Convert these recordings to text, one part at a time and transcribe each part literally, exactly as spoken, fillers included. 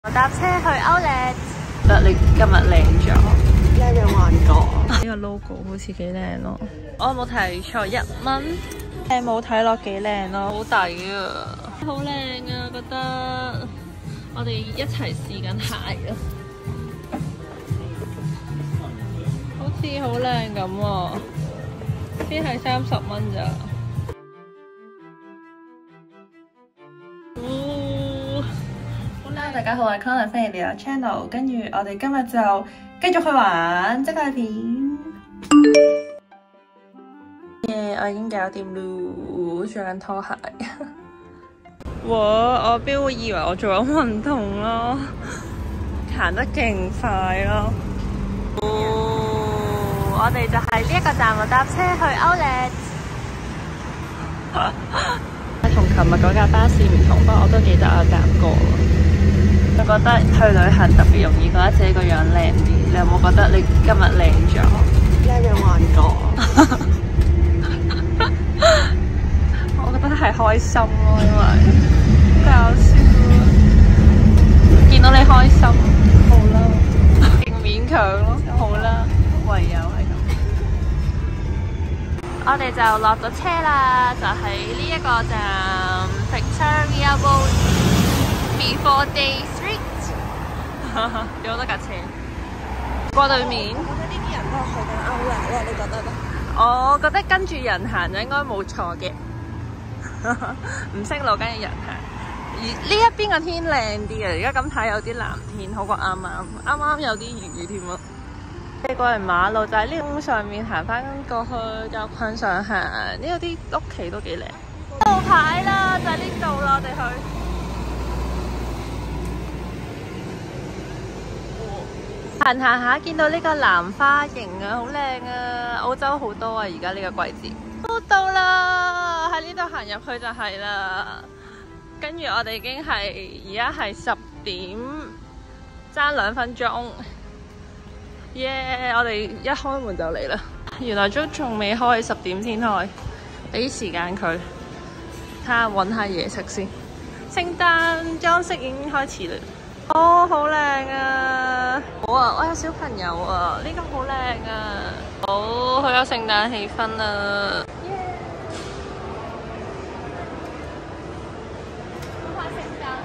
我搭車去 Outlet， 覺得你今日靚咗，靚有幻覺。呢個 logo 好似幾靚咯，我有冇睇錯？一蚊，誒冇睇落幾靚咯，好抵啊，好靚啊，覺得我哋一齊試緊鞋啊，好似好靚咁喎，先係三十蚊咋。大家好，我係 Connor， 歡迎嚟到 channel。跟住我哋今日就繼續去玩即刻片。耶、yeah, 我已經搞掂咯，着緊拖鞋。哇！我標會以為我做緊運動咯，行得勁快咯。哦，我哋就係呢一個站度搭車去 Outlet。同琴日嗰架巴士唔同，不過我都記得我搭過。我覺得去旅行特別容易覺得自己個樣靚啲，你有冇覺得你今日靚咗？靚有幻覺。我覺得係開心咯，因為好搞笑咯。見到你開心，好啦，勁勉強咯，好啦，唯有係咁。我哋就落咗車啦，就喺呢一個站 Victoria Road Before Day Street。有好多架車過對面。我覺得呢啲人都係去緊 Outlet喎，你覺得咧？我覺得跟住人行就應該冇錯嘅，唔識路跟住人行。而呢一邊個天靚啲嘅，而家咁睇有啲藍天，好過啱啱，啱啱有啲雨添咯。你過嚟馬路就喺呢個上面行翻過去，就向上行。呢度啲屋企都幾靚。路牌啦，就喺呢度啦，我哋去。行行下見到呢個蘭花形啊，好靚啊！澳洲好多啊，而家呢個季節都到啦，喺呢度行入去就係啦。跟住我哋已經係而家係十點，爭兩分鐘。耶！我哋一開門就嚟啦，原來都仲未開，十點先開，俾時間佢睇下揾下嘢食先。聖誕裝飾已經開始啦。哦，好靚啊！好啊，我有小朋友啊，呢、這個好靚啊！好，好有聖誕氣氛啊！耶！好快聖誕！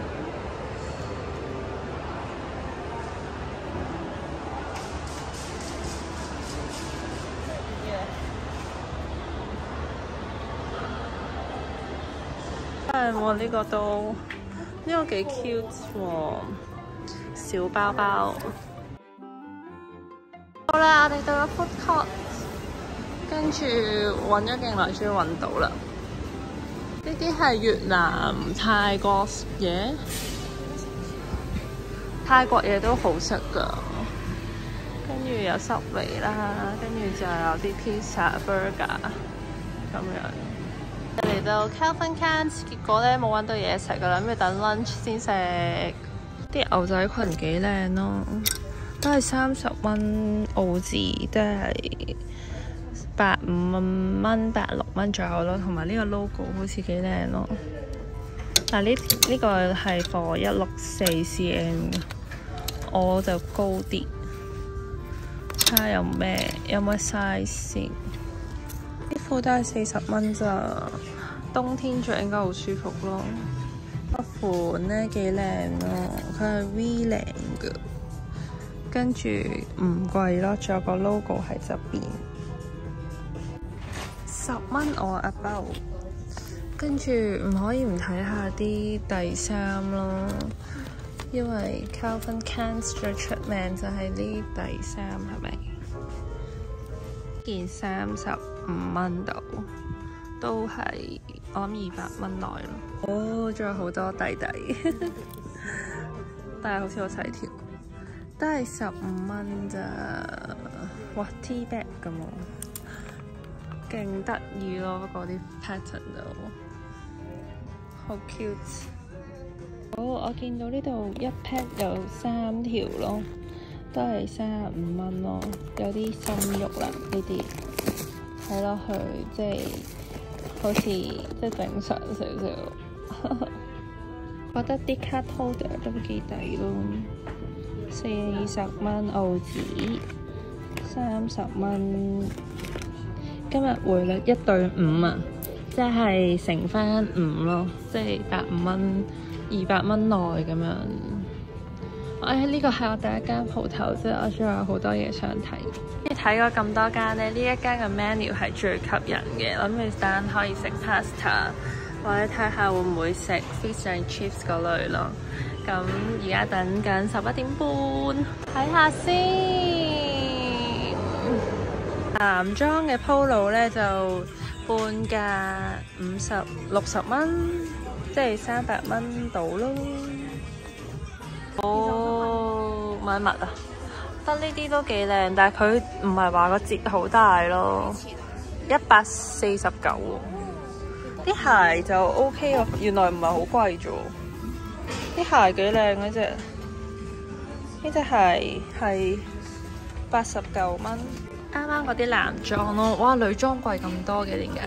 真係喎，呢個都〜呢個幾 cute 喎，小包包。好啦，我哋到咗 food court， 跟住揾咗勁耐，終於揾到啦。呢啲係越南、泰國嘢，泰國嘢都好食㗎。跟住有濕味啦，跟住就有啲 pizza、burger 咁樣。嚟到 Calvin Klein， 結果咧冇揾到嘢食噶啦，咁要等 lunch 先食。啲牛仔裙幾靚咯，都係三十蚊澳紙，都係百五蚊、百六蚊左右咯。同埋呢個 logo 好似幾靚咯。但係呢呢個係 for 一六四 cm， 我就高啲。睇下有咩有咩 size 先。啲褲都係四十蚊咋，冬天着應該好舒服咯。個款咧幾靚咯，佢係 V 領嘅，跟住唔貴咯，仲有個 logo 喺側邊，十蚊我 about。跟住唔可以唔睇下啲底衫咯，因為 Calvin Klein 最出名就係呢底衫，係咪？件三十五蚊度，都係我諗二百蚊內咯。哦，仲有好多弟弟，但係好似好細條，都係十五蚊咋。哇 ，T bag 咁喎，勁得意咯！不過啲 pattern 就好 cute。好，我見到呢度一 pack 有三條咯。都係三十五蚊咯，有啲心肉啦呢啲，睇落去即係好似即係正常少少。 覺得啲 card holder 都幾抵咯，四十蚊澳紙，三十蚊。今日匯率一對五啊，即係乘翻五咯，即係百五蚊、二百蚊內咁樣。哎，呢個係我第一間鋪頭，即係我仲有好多嘢想睇。跟住睇過咁多間咧，呢一間嘅 menu 係最吸引嘅，諗住單可以食 pasta， 或者睇下會唔會食 fish and chips 嗰類咯。咁而家等緊十一點半，睇下先。男裝嘅 polo 咧就半價五十六十蚊，即係三百蚊到咯。哦，買襪啊，得呢啲都幾靚，但係佢唔係話個折好大咯，一百四十九喎。啲鞋就 OK 喎，原來唔係好貴啫。啲鞋幾靚嗰隻，呢隻鞋係八十九蚊。啱啱嗰啲男裝咯，哇！女裝貴咁多嘅，點解？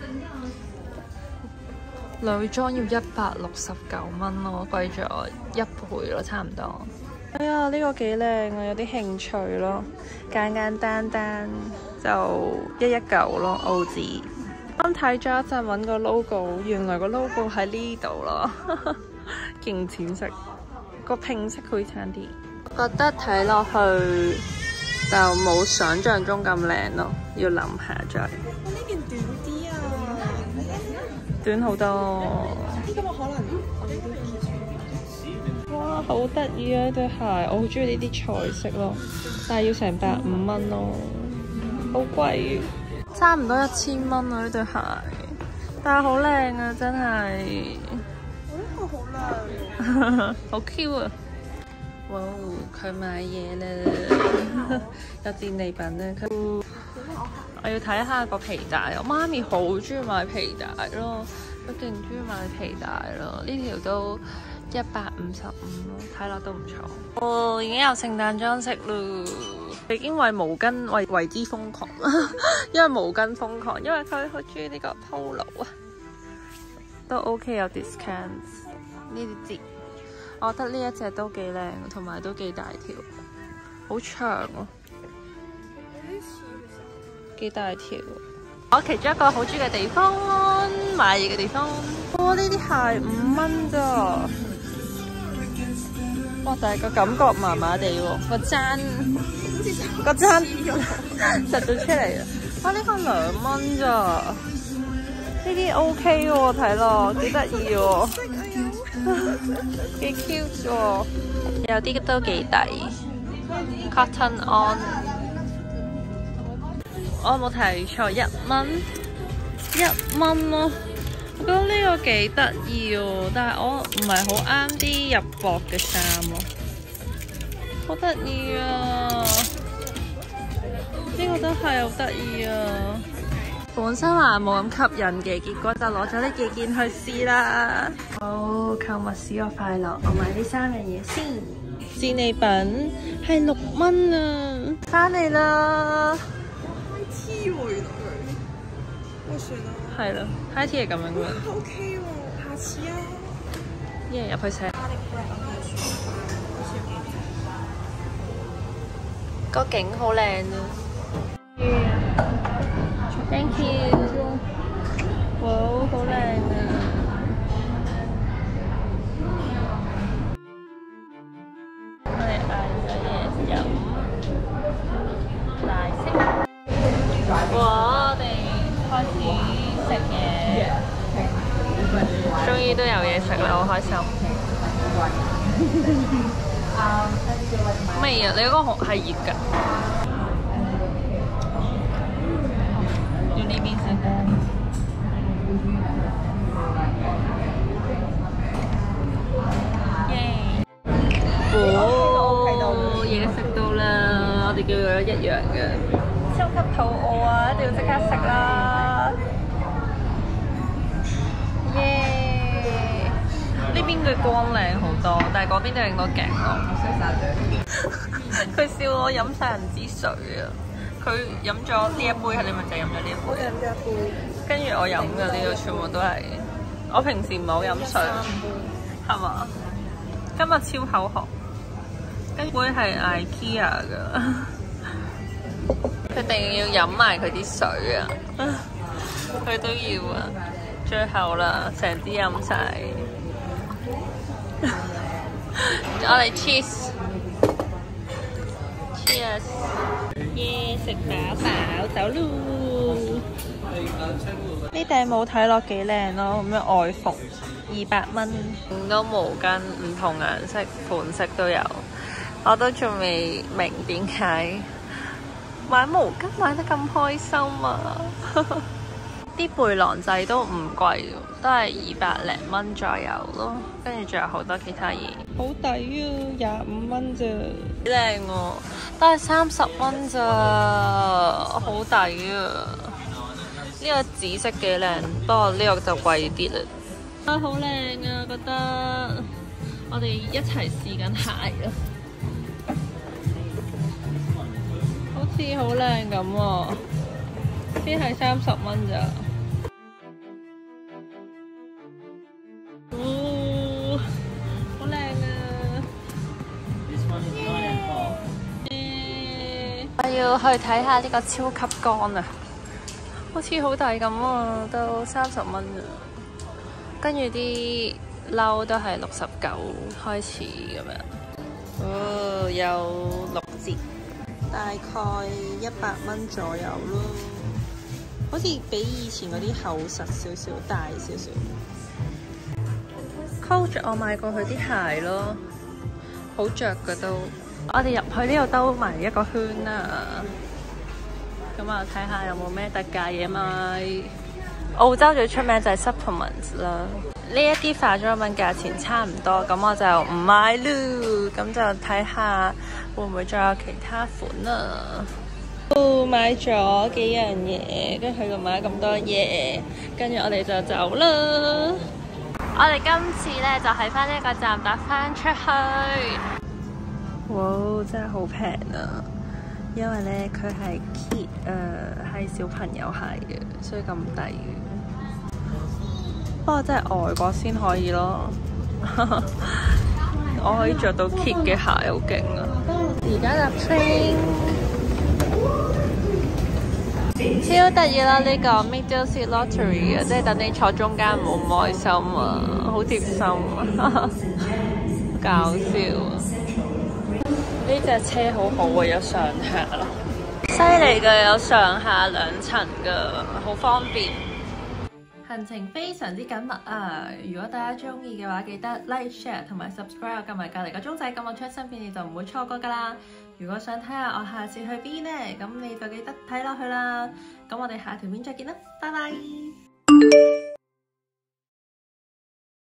女裝要一百六十九蚊咯，貴咗一倍咯，差唔多。哎呀，呢個幾靚啊，有啲興趣咯，簡簡單單就一一九咯，澳紙。啱睇咗一陣，揾個 logo， 原來個 logo 喺呢度咯，勁淺色，個拼色可以差啲。覺得睇落去就冇想像中咁靚咯，要諗下再。 我呢件短啲啊， 短好多。 呢個可能我呢啲哇，好得意啊！呢對鞋，我好中意呢啲彩色咯，但係要成百五蚊咯，好貴，差唔多一千蚊啊！呢對鞋，但係好靚啊，真係。 我呢個好靚， 好 Q 啊！哇，佢買嘢啦，有戰利品啊！佢，我要睇下個皮帶，我媽咪好中意買皮帶咯，佢勁中意買皮帶咯，呢條都一百五十五咯，睇落都唔錯。哦，已經有聖誕裝飾咯，已經為毛巾為為之瘋狂，因為毛巾瘋狂，因為佢好中意呢個 polo 啊，都 OK 有 discount 呢啲折。我覺得呢一隻都幾靚，同埋都幾大條，好長啊，幾大條。我其中一個好中意嘅地方，買嘢嘅地方。哇！呢啲鞋五蚊咋？哇！但係個感覺麻麻地喎，個踭個踭凸咗出嚟啊！哇！呢個兩蚊咋？呢啲 OK 喎，睇落幾得意喎。幾 cute 喎，有啲都幾抵。Cotton On， 我有冇睇錯？一蚊，一蚊咯。我覺得呢個幾得意喎，但係我唔係好啱啲入薄嘅衫咯。好得意啊！呢個都係好得意啊！本身話冇咁吸引嘅，結果就攞咗呢幾件去試啦。好，購物使我快樂，我買呢三樣嘢先。戰利品係六蚊啊！翻嚟啦 ！T 喎，原來佢，我算啦。係啦 ，High Tea 係咁樣嘅。 O K 喎，下次啊。 一人入去食。個景好靚啊！ Thank you， 哇，好靚啊！我哋嗌咗嘢飲，大色。哇！我哋開始食嘢，終於都有嘢食啦，好開心。咩啊？你嗰個好係熱㗎？呢邊先。耶！哦，嘢食到啦，我哋叫咗一樣嘅。超級肚餓啊！一定要即刻食啦！耶！呢邊嘅光靚好多，但係嗰邊都影到勁咯。佢笑我飲晒人支水啊！佢飲咗呢一杯，係你咪就飲咗呢一杯？我飲咗一杯，跟住我飲嘅呢度全部都係，我平時唔係好飲水， 係嘛？今日超口渴，跟杯係 IKEA 㗎，佢定要飲埋佢啲水啊！佢都要啊！最後啦，成支飲晒。我哋 cheers，cheers，耶！食飽飽走嚕。呢頂帽睇落幾靚咯，咁樣外服二百蚊，咁多毛巾唔同顏色款式都有，我都仲未明點解買毛巾買得咁開心啊！啲背囊仔都唔貴，都係二百零蚊左右咯，跟住仲有好多其他嘢，好抵啊！廿五蚊咋，幾靚喎，都係三十蚊咋，好抵啊！呢個紫色幾靚，不過呢個就貴啲啦。啊，好靚啊！覺得我哋一齊試緊鞋啊，好似好靚咁喎，先係三十蚊咋。哦，好靚啊！我要去睇下呢個超級乾啊！好似好大咁啊，都三十蚊啊！跟住啲褸都係六十九開始咁樣。哦，有六折，大概一百蚊左右咯。好似比以前嗰啲厚實少少，大少少。Coach 我買過佢啲鞋咯，好着㗎都。我哋入去呢度兜埋一個圈啦。咁啊，睇下有冇咩特價嘢買。澳洲最出名就係 supplements 啦。呢一啲化妝品價錢差唔多，咁我就唔買咯。咁就睇下會唔會再有其他款啊。哦，買咗幾樣嘢，跟住佢又買咁多嘢，跟住我哋就走啦。我哋今次咧就喺翻呢個站搭翻出去。哇，真係好平啊！因為咧佢係 kid 誒係小朋友鞋嘅，所以咁抵。不過真係外國先可以咯，我可以着到 kid 嘅鞋，好勁啊！而家搭 train 超得意啦！呢個 middle seat lottery 啊，即係等你坐中間唔好唔開心啊，好貼心啊，搞笑啊！呢隻車好好啊，有上下咯，犀利嘅，有上下兩層嘅，好方便。行程非常之緊密啊！如果大家中意嘅話，記得 like、share 同埋 subscribe， 撳埋隔離個鐘仔，咁我出新片你就唔會錯過噶啦。如果想睇下我下次去邊呢，咁你就記得睇落去啦。咁我哋下條片再見啦，拜拜。